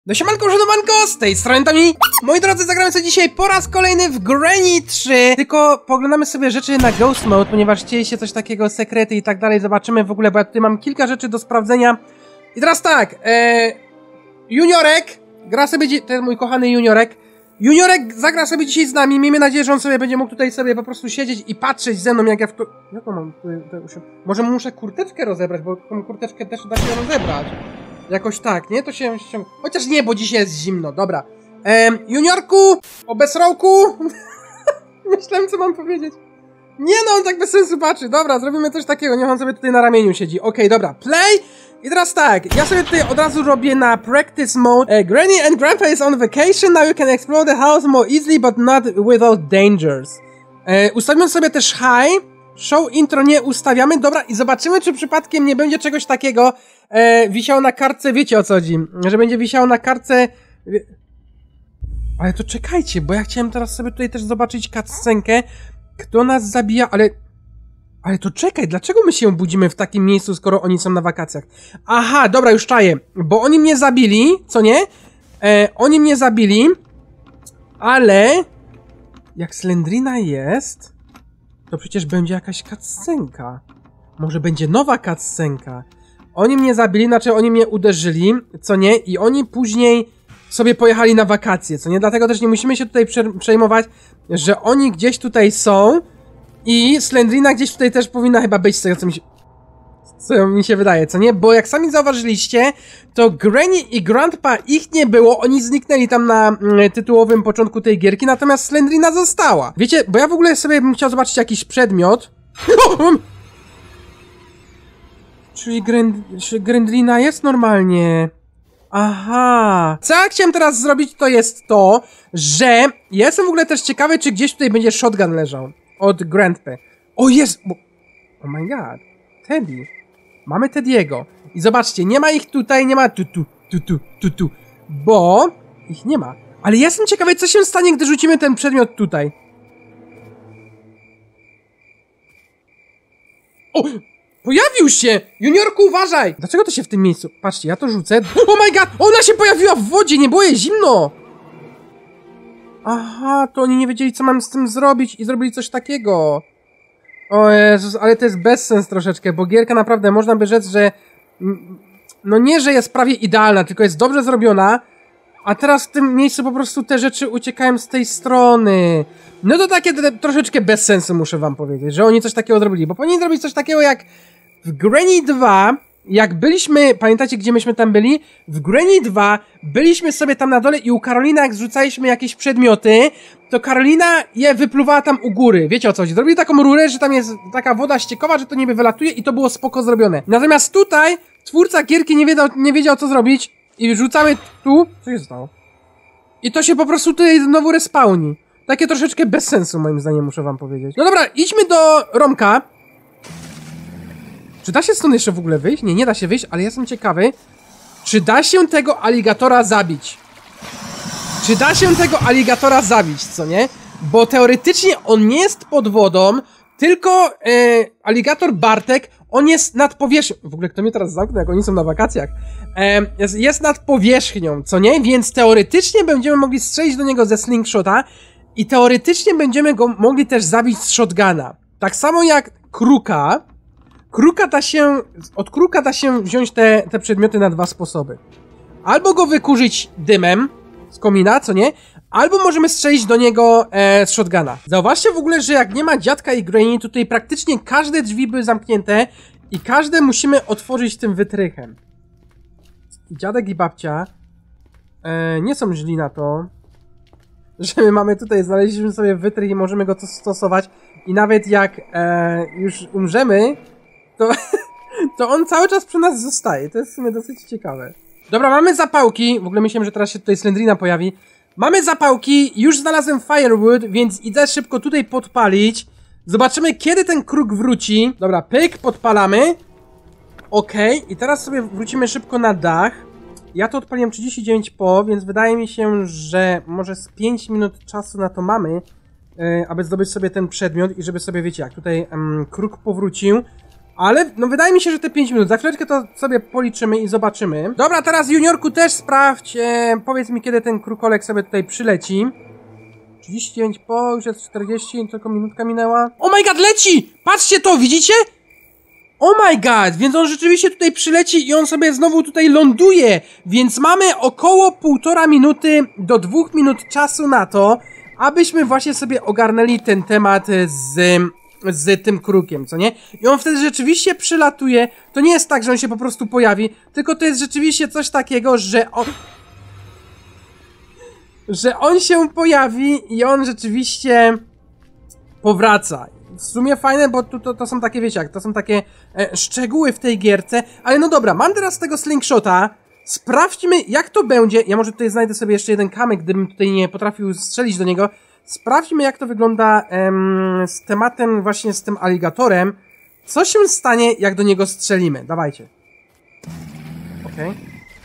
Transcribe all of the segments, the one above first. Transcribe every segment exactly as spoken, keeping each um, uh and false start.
No siemanko, żonowanko, z tej strony Tomi. Moi drodzy, zagramy sobie dzisiaj po raz kolejny w Granny trzy. Tylko pooglądamy sobie rzeczy na Ghost Mode, ponieważ dzieje się coś takiego, sekrety i tak dalej. Zobaczymy w ogóle, bo ja tutaj mam kilka rzeczy do sprawdzenia. I teraz tak, ee, Juniorek gra sobie, to jest mój kochany Juniorek. Juniorek zagra sobie dzisiaj z nami, miejmy nadzieję, że on sobie będzie mógł tutaj sobie po prostu siedzieć i patrzeć ze mną, jak ja w to... Jaką mam tutaj... Może muszę kurteczkę rozebrać, bo tą kurteczkę też da się rozebrać. Jakoś tak, nie? To się ściąga. Chociaż nie, bo dzisiaj jest zimno, dobra. Ehm, juniorku! O bezroku! Myślałem, co mam powiedzieć. Nie no, on tak bez sensu patrzy. Dobra, zrobimy coś takiego, niech on sobie tutaj na ramieniu siedzi. Okej, okay, dobra, play! I teraz tak, ja sobie tutaj od razu robię na practice mode. Uh, Granny and Grandpa is on vacation, now you can explore the house more easily, but not without dangers. Uh, ustawimy sobie też high. Show intro nie ustawiamy, dobra, i zobaczymy, czy przypadkiem nie będzie czegoś takiego e, wisiało na kartce, wiecie o co chodzi, że będzie wisiało na kartce... Ale to czekajcie, bo ja chciałem teraz sobie tutaj też zobaczyć cutscenkę, kto nas zabija, ale... Ale to czekaj, dlaczego my się budzimy w takim miejscu, skoro oni są na wakacjach? Aha, dobra, już czaję, bo oni mnie zabili, co nie? E, oni mnie zabili, ale... Jak Slendrina jest... To przecież będzie jakaś cutscenka. Może będzie nowa cutscenka. Oni mnie zabili, znaczy oni mnie uderzyli, co nie? I oni później sobie pojechali na wakacje, co nie? Dlatego też nie musimy się tutaj przejmować, że oni gdzieś tutaj są i Slendrina gdzieś tutaj też powinna chyba być z tego, co mi się... Co mi się wydaje, co nie? Bo jak sami zauważyliście, to Granny i Grandpa ich nie było, oni zniknęli tam na mm, tytułowym początku tej gierki, natomiast Slendrina została. Wiecie, bo ja w ogóle sobie bym chciał zobaczyć jakiś przedmiot. Czyli Grandlina jest normalnie. Aha. Co ja chciałem teraz zrobić, to jest to, że ja jestem w ogóle też ciekawy, czy gdzieś tutaj będzie shotgun leżał od Grandpy. O, jest! Oh my god. Teddy. Mamy Teddy'ego. I zobaczcie, nie ma ich tutaj, nie ma tu, tu, tu, tu, tu, tu, bo ich nie ma. Ale ja jestem ciekawy, co się stanie, gdy rzucimy ten przedmiot tutaj. O! Pojawił się! Juniorku, uważaj! Dlaczego to się w tym miejscu... Patrzcie, ja to rzucę. Oh my god! Ona się pojawiła w wodzie, nie było jej zimno! Aha, to oni nie wiedzieli, co mam z tym zrobić i zrobili coś takiego. O Jezus, ale to jest bezsens troszeczkę, bo gierka naprawdę można by rzec, że no nie, że jest prawie idealna, tylko jest dobrze zrobiona, a teraz w tym miejscu po prostu te rzeczy uciekają z tej strony. No to takie te, troszeczkę bez sensu, muszę wam powiedzieć, że oni coś takiego zrobili, bo powinni zrobić coś takiego jak w Granny dwa, jak byliśmy, pamiętacie gdzie myśmy tam byli? W Granny dwa byliśmy sobie tam na dole i u Karolina jak zrzucaliśmy jakieś przedmioty, to Karolina je wypluwała tam u góry. Wiecie o co chodzi? Zrobili taką rurę, że tam jest taka woda ściekowa, że to niby wylatuje i to było spoko zrobione. Natomiast tutaj twórca gierki nie wiedział, nie wiedział co zrobić i rzucamy tu... Co się stało? I to się po prostu tutaj znowu respawni. Takie troszeczkę bez sensu moim zdaniem, muszę wam powiedzieć. No dobra, idźmy do Romka. Czy da się stąd jeszcze w ogóle wyjść? Nie, nie da się wyjść, ale ja jestem ciekawy, czy da się tego aligatora zabić? Czy da się tego aligatora zabić, co nie? Bo teoretycznie on nie jest pod wodą, tylko e, aligator Bartek, on jest nad powierzchnią. W ogóle kto mnie teraz zamknął, jak oni są na wakacjach? E, jest, jest nad powierzchnią, co nie? Więc teoretycznie będziemy mogli strzelić do niego ze slingshota i teoretycznie będziemy go mogli też zabić z shotguna. Tak samo jak kruka. Kruka da się, od kruka da się wziąć te, te przedmioty na dwa sposoby. Albo go wykurzyć dymem z komina, co nie? Albo możemy strzelić do niego e, z shotguna. Zauważcie w ogóle, że jak nie ma dziadka i Granny, tutaj praktycznie każde drzwi były zamknięte i każde musimy otworzyć tym wytrychem. Dziadek i babcia e, nie są źli na to, że my mamy tutaj, znaleźliśmy sobie wytrych i możemy go to stosować i nawet jak e, już umrzemy, to, to on cały czas przy nas zostaje. To jest w sumie dosyć ciekawe. Dobra, mamy zapałki. W ogóle myślałem, że teraz się tutaj Slendrina pojawi. Mamy zapałki. Już znalazłem firewood, więc idę szybko tutaj podpalić. Zobaczymy, kiedy ten kruk wróci. Dobra, pyk, podpalamy. Okej, okay. I teraz sobie wrócimy szybko na dach. Ja to odpaliłem trzydzieści dziewięć po, więc wydaje mi się, że może z pięć minut czasu na to mamy, yy, aby zdobyć sobie ten przedmiot i żeby sobie, wiecie, jak tutaj um, kruk powrócił. Ale, no wydaje mi się, że te pięć minut. Za chwileczkę to sobie policzymy i zobaczymy. Dobra, teraz Juniorku też sprawdź. E, powiedz mi, kiedy ten krukolek sobie tutaj przyleci. trzydzieści dziewięć po, już jest czterdzieści, tylko minutka minęła. Oh my god, leci! Patrzcie to, widzicie? Oh my god, więc on rzeczywiście tutaj przyleci i on sobie znowu tutaj ląduje. Więc mamy około półtora minuty do dwóch minut czasu na to, abyśmy właśnie sobie ogarnęli ten temat z... z tym krukiem, co nie? I on wtedy rzeczywiście przylatuje. To nie jest tak, że on się po prostu pojawi, tylko to jest rzeczywiście coś takiego, że on... że on się pojawi i on rzeczywiście powraca. W sumie fajne, bo tu, to, to są takie, wiecie jak, to są takie e, szczegóły w tej gierce. Ale no dobra, mam teraz tego slingshota. Sprawdźmy, jak to będzie. Ja może tutaj znajdę sobie jeszcze jeden kamyk, gdybym tutaj nie potrafił strzelić do niego. Sprawdźmy, jak to wygląda em, z tematem właśnie z tym aligatorem. Co się stanie, jak do niego strzelimy? Dawajcie. Okej. Okay.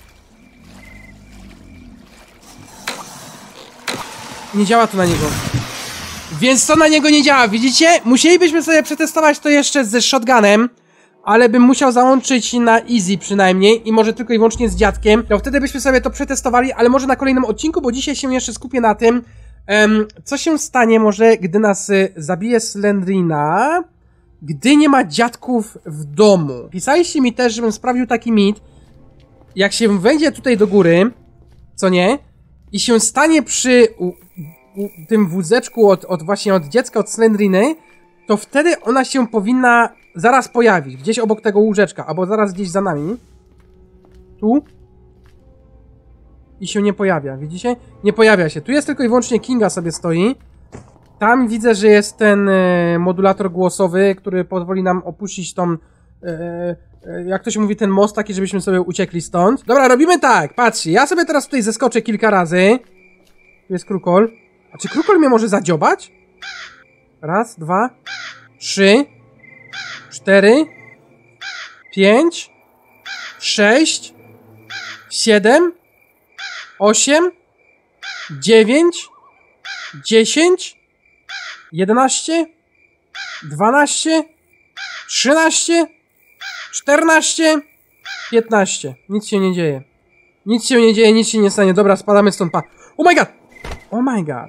Nie działa to na niego. Więc to na niego nie działa, widzicie? Musielibyśmy sobie przetestować to jeszcze ze shotgunem, ale bym musiał załączyć na easy przynajmniej i może tylko i wyłącznie z dziadkiem. To wtedy byśmy sobie to przetestowali, ale może na kolejnym odcinku, bo dzisiaj się jeszcze skupię na tym, Um, co się stanie może, gdy nas y, zabije Slendrina, gdy nie ma dziadków w domu. Pisaliście mi też, żebym sprawdził taki mit, jak się wejdzie tutaj do góry, co nie, i się stanie przy u, u, tym wózeczku od, od właśnie od dziecka, od Slendriny, to wtedy ona się powinna zaraz pojawić, gdzieś obok tego łóżeczka, albo zaraz gdzieś za nami. Tu. I się nie pojawia, widzicie? Nie pojawia się. Tu jest tylko i wyłącznie Kinga sobie stoi. Tam widzę, że jest ten e, modulator głosowy, który pozwoli nam opuścić tą, e, e, jak to się mówi, ten most taki, żebyśmy sobie uciekli stąd. Dobra, robimy tak, patrzcie, ja sobie teraz tutaj zeskoczę kilka razy. Tu jest krukol. A czy krukol mnie może zadziobać? Raz, dwa, trzy, cztery, pięć, sześć, siedem, osiem, dziewięć, dziesięć, jedenaście, dwanaście, trzynaście, czternaście, piętnaście. Nic się nie dzieje. Nic się nie dzieje, nic się nie stanie. Dobra, spadamy stąd, pa. Oh my god! Oh my god.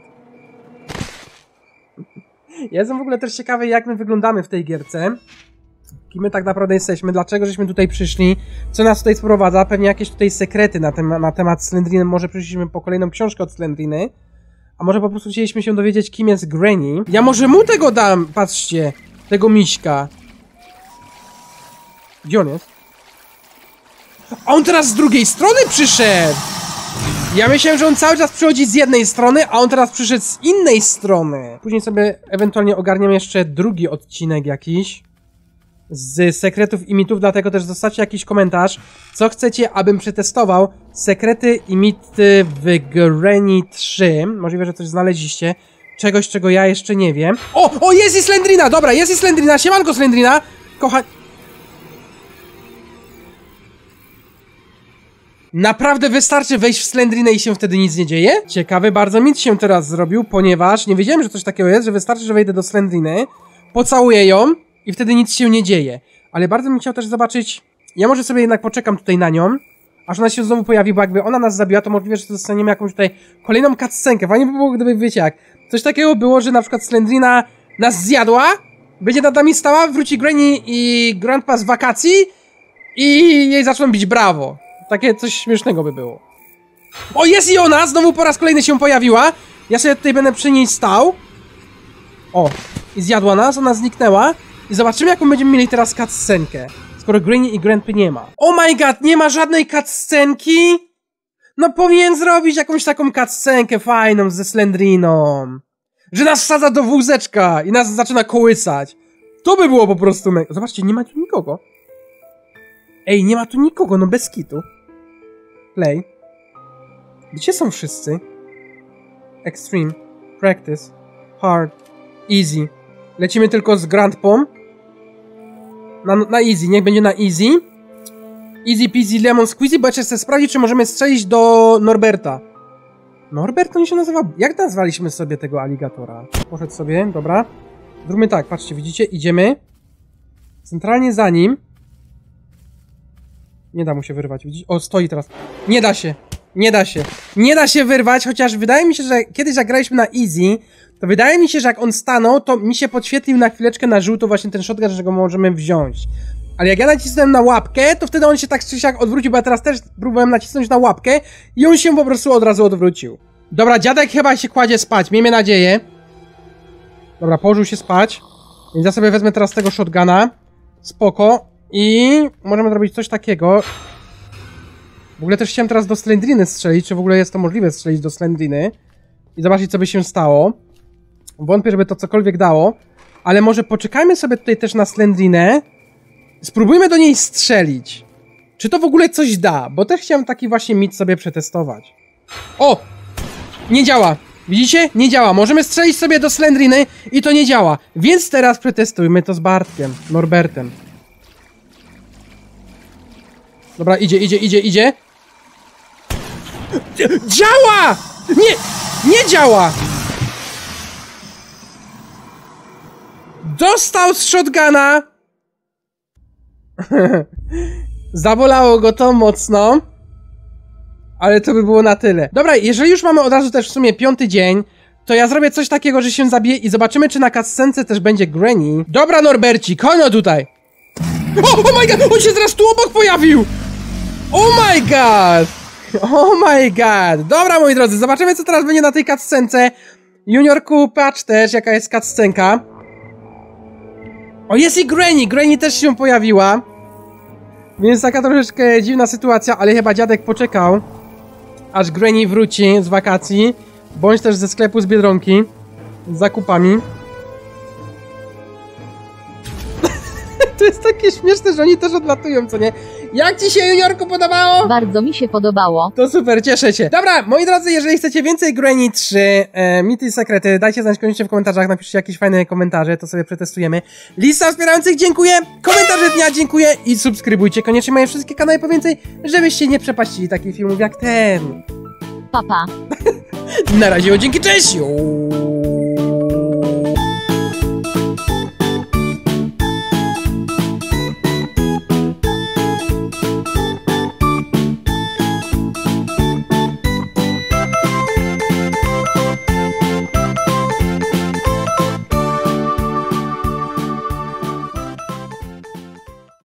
Ja jestem w ogóle też ciekawy, jak my wyglądamy w tej gierce. Kim my tak naprawdę jesteśmy, dlaczego żeśmy tutaj przyszli, co nas tutaj sprowadza, pewnie jakieś tutaj sekrety na, tem na temat Slendriny, może przyszliśmy po kolejną książkę od Slendriny, a może po prostu chcieliśmy się dowiedzieć, kim jest Granny. Ja może mu tego dam, patrzcie, tego miśka. Gdzie on jest? A on teraz z drugiej strony przyszedł! Ja myślałem, że on cały czas przychodzi z jednej strony, a on teraz przyszedł z innej strony. Później sobie ewentualnie ogarniam jeszcze drugi odcinek jakiś z sekretów i mitów, dlatego też zostawcie jakiś komentarz, co chcecie, abym przetestował. Sekrety i mity w Granny trzy. Możliwe, że coś znaleźliście. Czegoś, czego ja jeszcze nie wiem. O! O! Jest i Slendrina! Dobra, jest i Slendrina! Siemanko, Slendrina! Kocha... Naprawdę wystarczy wejść w Slendrinę i się wtedy nic nie dzieje? Ciekawy bardzo mit się teraz zrobił, ponieważ nie wiedziałem, że coś takiego jest, że wystarczy, że wejdę do Slendriny, pocałuję ją i wtedy nic się nie dzieje. Ale bardzo bym chciał też zobaczyć... Ja może sobie jednak poczekam tutaj na nią, aż ona się znowu pojawi, bo jakby ona nas zabiła, to możliwe, że dostaniemy jakąś tutaj kolejną cutscenkę. Fajnie by było, gdyby, wiecie jak, coś takiego było, że na przykład Slendrina nas zjadła, będzie nad nami stała, wróci Granny i Grandpa z wakacji i jej zaczną bić brawo. Takie coś śmiesznego by było. O, jest i ona! Znowu po raz kolejny się pojawiła. Ja sobie tutaj będę przy niej stał. O, i zjadła nas, ona zniknęła. I zobaczymy, jaką będziemy mieli teraz cutscenkę, skoro Granny i Grandpy nie ma. Oh my god, nie ma żadnej cutscenki? No powinien zrobić jakąś taką cutscenkę fajną ze Slendriną. Że nas wsadza do wózeczka i nas zaczyna kołysać. To by było po prostu me... Zobaczcie, nie ma tu nikogo. Ej, nie ma tu nikogo, no bez kitu. Play. Gdzie są wszyscy? Extreme. Practice. Hard. Easy. Lecimy tylko z Grandpą. Na, na easy, niech będzie na easy. Easy peasy lemon squeezy, bo jeszcze chcę sprawdzić, czy możemy strzelić do Norberta. Norbert to nie się nazywa... Jak nazwaliśmy sobie tego aligatora? Poszedł sobie, dobra. Zróbmy tak, patrzcie, widzicie? Idziemy. Centralnie za nim. Nie da mu się wyrwać, widzisz? O, stoi teraz. Nie da się. Nie da się. Nie da się wyrwać, chociaż wydaje mi się, że kiedyś jak graliśmy na easy, to wydaje mi się, że jak on stanął, to mi się podświetlił na chwileczkę na żółto właśnie ten shotgun, że go możemy wziąć. Ale jak ja nacisnąłem na łapkę, to wtedy on się tak czy siak odwrócił, bo ja teraz też próbowałem nacisnąć na łapkę i on się po prostu od razu odwrócił. Dobra, dziadek chyba się kładzie spać, miejmy nadzieję. Dobra, położył się spać. Więc ja sobie wezmę teraz tego shotguna. Spoko. I możemy zrobić coś takiego. W ogóle też chciałem teraz do Slendriny strzelić, czy w ogóle jest to możliwe strzelić do Slendriny. I zobaczyć, co by się stało. Wątpię, żeby to cokolwiek dało. Ale może poczekajmy sobie tutaj też na Slendrinę. Spróbujmy do niej strzelić. Czy to w ogóle coś da? Bo też chciałem taki właśnie mit sobie przetestować. O! Nie działa. Widzicie? Nie działa. Możemy strzelić sobie do Slendriny i to nie działa. Więc teraz przetestujmy to z Bartkiem. Norbertem. Dobra, idzie, idzie, idzie, idzie. Działa! Nie! Nie działa! Dostał z shotguna! Zabolało go to mocno. Ale to by było na tyle. Dobra, jeżeli już mamy od razu też w sumie piąty dzień, to ja zrobię coś takiego, że się zabiję i zobaczymy, czy na cutscence też będzie Granny. Dobra, Norberci, konio tutaj! O, oh my god! On się zaraz tu obok pojawił! Oh my god! Oh my god! Dobra, moi drodzy, zobaczymy, co teraz będzie na tej cutscence. Juniorku, patrz też, jaka jest cutscenka. O, jest i Granny! Granny też się pojawiła. Więc taka troszeczkę dziwna sytuacja, ale chyba dziadek poczekał, aż Granny wróci z wakacji, bądź też ze sklepu z Biedronki z zakupami. To jest takie śmieszne, że oni też odlatują, co nie? Jak ci się, Juniorku, podobało? Bardzo mi się podobało. To super, cieszę się. Dobra, moi drodzy, jeżeli chcecie więcej Granny trzy, e, mity i sekrety, dajcie znać koniecznie w komentarzach, napiszcie jakieś fajne komentarze, to sobie przetestujemy. Lista wspierających, dziękuję, komentarze dnia, dziękuję i subskrybujcie koniecznie moje wszystkie kanały po więcej, żebyście nie przepaścili takich filmów jak ten. Papa. Na razie, dzięki, cześć!